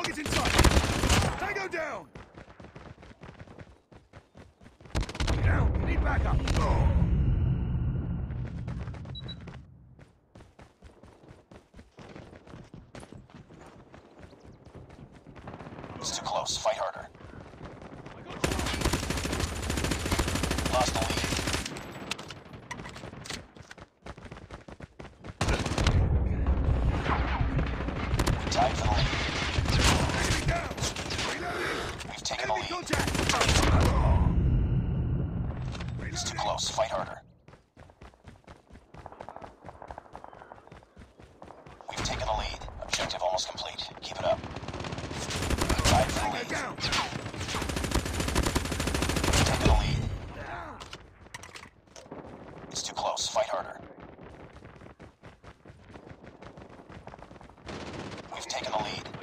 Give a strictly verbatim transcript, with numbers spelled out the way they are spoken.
Target's in sight! Tango down! Down! We need backup! Oh. It's too close. Fight harder. Lost the lead. We tied for the lead. Enemy down! Reloading! We've taken the Enemy lead. contact! It's too close. Fight harder. We've taken the lead. Objective almost complete. Keep it up. Tied for the Tango lead. down! We've taken the lead. It's too close. Fight harder. We've taken the lead.